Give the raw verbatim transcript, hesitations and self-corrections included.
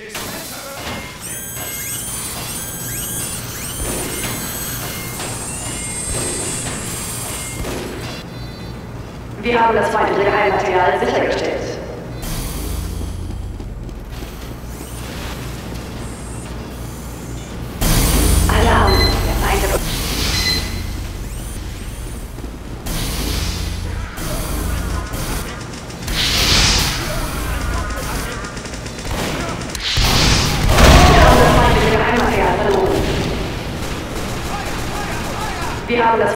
Wir haben das feindliche Geheimmaterial sichergestellt. Alarm! Der Feind hat uns... Wir haben das feindliche Geheimmaterial verloren. Wir haben das